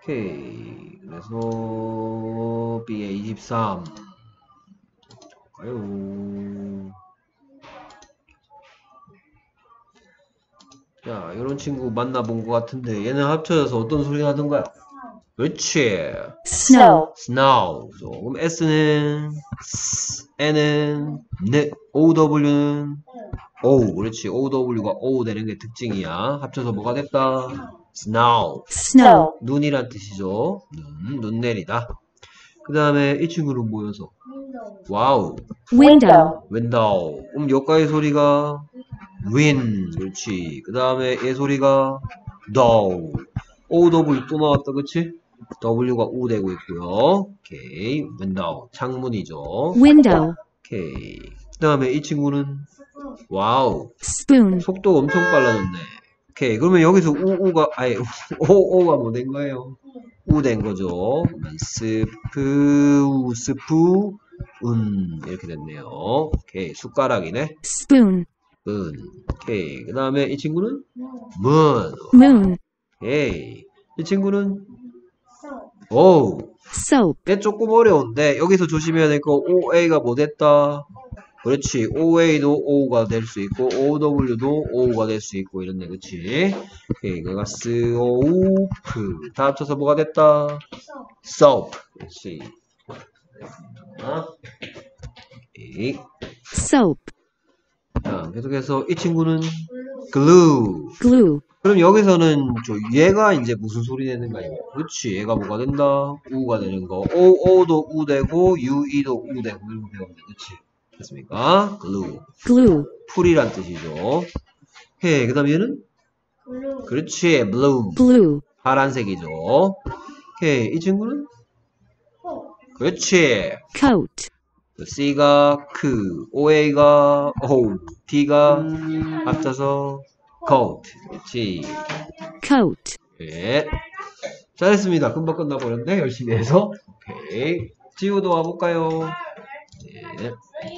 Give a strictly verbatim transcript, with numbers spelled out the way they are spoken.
오케이. 그래서 B에 이십삼. 볼까요? 자, 이런 친구 만나본 것 같은데 얘는 합쳐져서 어떤 소리가 하던가요? 그렇지. snow, snow. 그럼 S는 S, N은 N, 오더블유는 O. 그렇지. 오더블유가 O 되는 게 특징이야. 합쳐서 뭐가 됐다? snow. snow, 눈이란 뜻이죠. 눈, 눈 내리다. 그 다음에 이 친구는 뭐여서? 와우. window, window. 그럼 여기까지 소리가 win. 그렇지. 그 다음에 얘 소리가 dow. 오더블유 또 나왔다. 그치? W가 U 되고 있고요. 오케이. window. 창문이죠. window, 오케이. 그 다음에 이 친구는 와우. spoon, 속도가 엄청 빨라졌네. 오케이. 그러면 여기서 우우가 아니 오오가 뭐 된 거예요? 우 된 거죠. 그러면 스프 우 스프 운 이렇게 됐네요. 오케이. 숟가락이네. spoon, 은. 오케이. 그 다음에 이 친구는 문. moon, 오케이. 이 친구는 오. soap, 얘 조금 어려운데 여기서 조심해야 될 거 오에이가 뭐 됐다? 그렇지. 오에이도 O가 될 수 있고 오더블유도 O가 될 수 있고 이런데 그치? 오케이. 그가 스오프 다 합쳐서 뭐가 됐다? soap. 그렇지. 오케이. soap, 자, 계속해서 이 친구는 glue. glue, 그럼 여기서는 저 얘가 이제 무슨 소리 내는가 이거. 그렇지. 얘가 뭐가 된다? 우가 되는 거. O, O도 우 되고 U, E도 우 되고 이렇게 배우면 돼. 그렇지. 됐습니까? glue. glue, 풀이란 뜻이죠. 해. 그 다음 얘는? 그렇지. blue. blue, 파란색이죠. 오케이. 이 친구는? 그렇지. coat, C가 크, 오에이가 O, T가 합쳐서 coat. 그렇지. coat. 네. 잘했습니다. 금방 끝나버렸네. 열심히 해서. 오케이. 지우도 와볼까요? 네.